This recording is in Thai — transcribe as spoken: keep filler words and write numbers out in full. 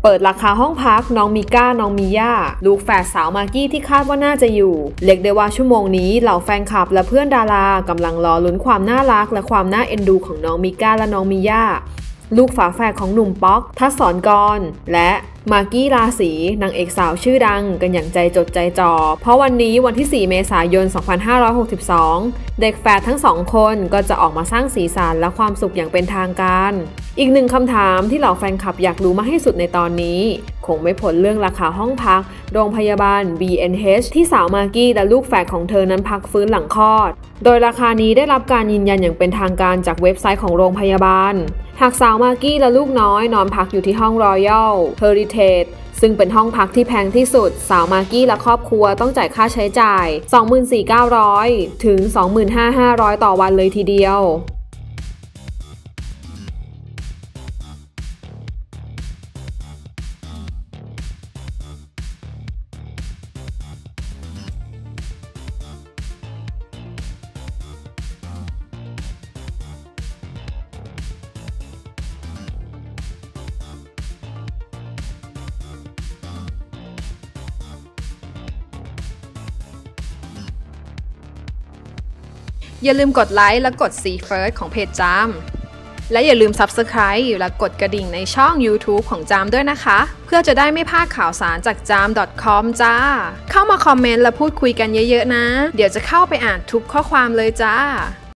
เปิดราคาห้องพักน้องมิก้าน้องมิย่าลูกแฝดสาวมากกี้ที่คาดว่าน่าจะอยู่เรียกได้ว่าชั่วโมงนี้เหล่าแฟนคลับและเพื่อนดารากำลังรอลุ้นความน่ารักและความน่าเอ็นดูของน้องมิก้าและน้องมิย่าลูกฝาแฝดของหนุ่มป๊อกทัศสรกรและมากกี้ราศีนางเอกสาวชื่อดังกันอย่างใจจดใจจ่อเพราะวันนี้วันที่สี่เมษายนสองพันห้าร้อยหกสิบสองเด็กแฝดทั้งสองคนก็จะออกมาสร้างสีสันและความสุขอย่างเป็นทางการอีกหนึ่งคำถามที่เหล่าแฟนคลับอยากรู้มากที่สุดในตอนนี้คงไม่พ้นเรื่องราคาห้องพักโรงพยาบาล บี เอ็น เอช ที่สาวมากกี้และลูกแฝดของเธอนั้นพักฟื้นหลังคลอดโดยราคานี้ได้รับการยืนยันอย่างเป็นทางการจากเว็บไซต์ของโรงพยาบาลหากสาวมากกี้และลูกน้อยนอนพักอยู่ที่ห้อง Royal Heritage ซึ่งเป็นห้องพักที่แพงที่สุดสาวมากกี้และครอบครัวต้องจ่ายค่าใช้จ่าย สองหมื่นสี่พันเก้าร้อย ถึง สองหมื่นห้าพันห้าร้อย ต่อวันเลยทีเดียวอย่าลืมกดไลค์และกด See First ของเพจจามและอย่าลืม Subscribe และกดกระดิ่งในช่อง YouTube ของจามด้วยนะคะเพื่อจะได้ไม่พลาดข่าวสารจากจาม ดอท คอม จ้าเข้ามาคอมเมนต์และพูดคุยกันเยอะๆนะเดี๋ยวจะเข้าไปอ่านทุกข้อความเลยจ้า